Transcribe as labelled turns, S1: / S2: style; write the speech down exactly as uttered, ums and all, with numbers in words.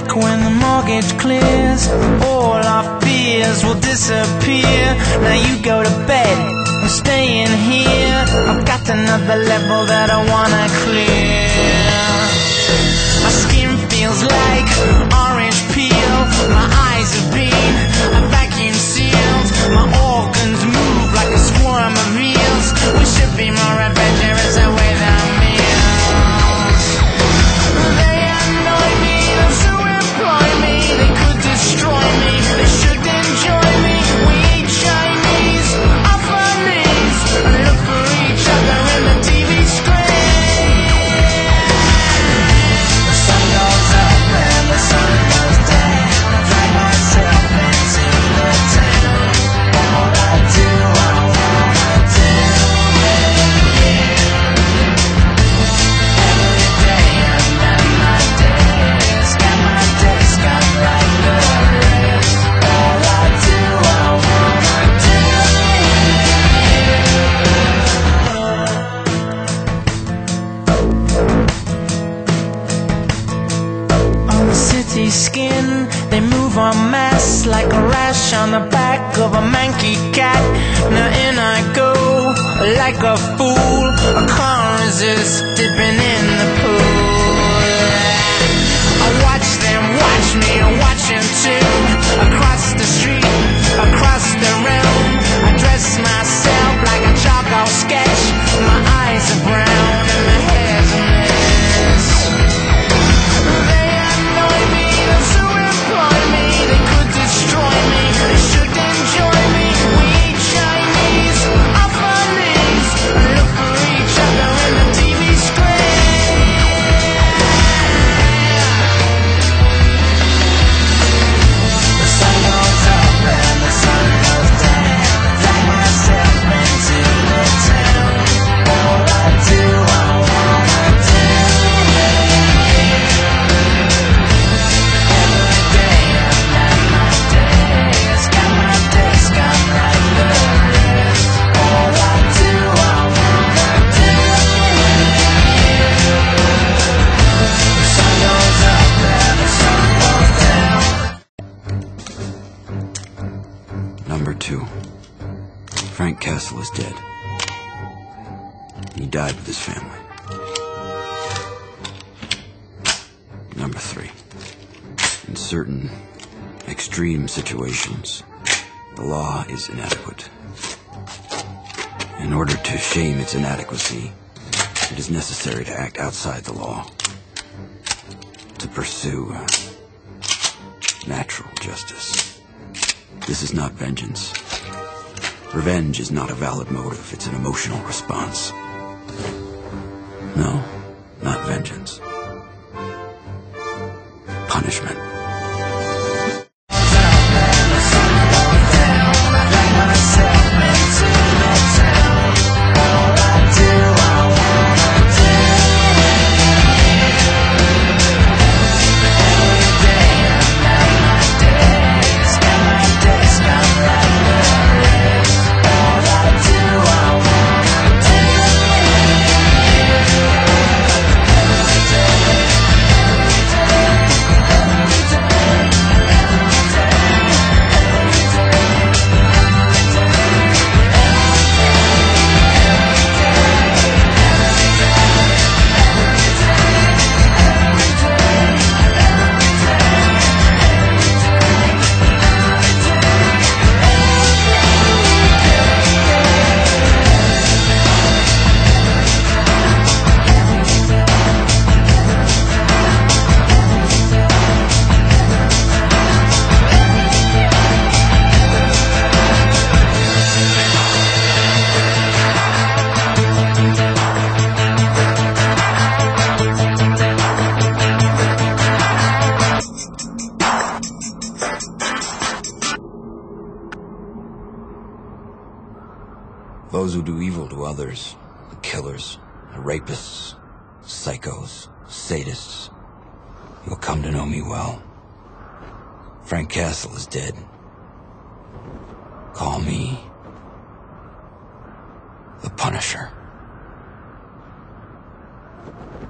S1: like when the mortgage clears, all our fears will disappear. Now you go to bed, I'm staying here. I've got another level that I wanna clear. My skin feels like orange peel. My eyes have been vacuum sealed. My organs move like a swarm of eels. We should be more adventurous away than meals. They annoy me, those who employ me. They could destroy me, they should enjoy me. We eat Chinese off our knees and look for each other in the T V screen. The sun goes up and the sun goes down. I drag myself into the town. All I do, I wanna do with you. Every day I'm at my desk, got my desk, I write the rest. All I do, I wanna do with you. On the city skin, they move en masse like a rash on the back of a manky cat. Now in I go, like a fool. I can't resist dipping in the pool. I watch them watch me, I watch them too. Across the street, across the room, I dress myself like a charcoal sketch. My eyes are brown and my hair's a mess. They annoy me, those who employ me. They could destroy me, they should enjoy me. We eat Chinese off our knees and look for each other in the T V screen. The sun goes up and the sun goes down. I drag myself into the town. All I do, I wanna do with you. Every day I'm at my desk, got my desk, I write the rest. All I do, I wanna do with you. The sun goes up and the sun goes down.
S2: Number two. Frank Castle is dead. He died with his family. Number three. In certain extreme situations, the law is inadequate. In order to shame its inadequacy, it is necessary to act outside the law, to pursue uh, natural justice. This is not vengeance. Revenge is not a valid motive, it's an emotional response. No, not vengeance. Punishment. Those who do evil to others, the killers, the rapists, psychos, sadists, you'll come to know me well. Frank Castle is dead. Call me the Punisher.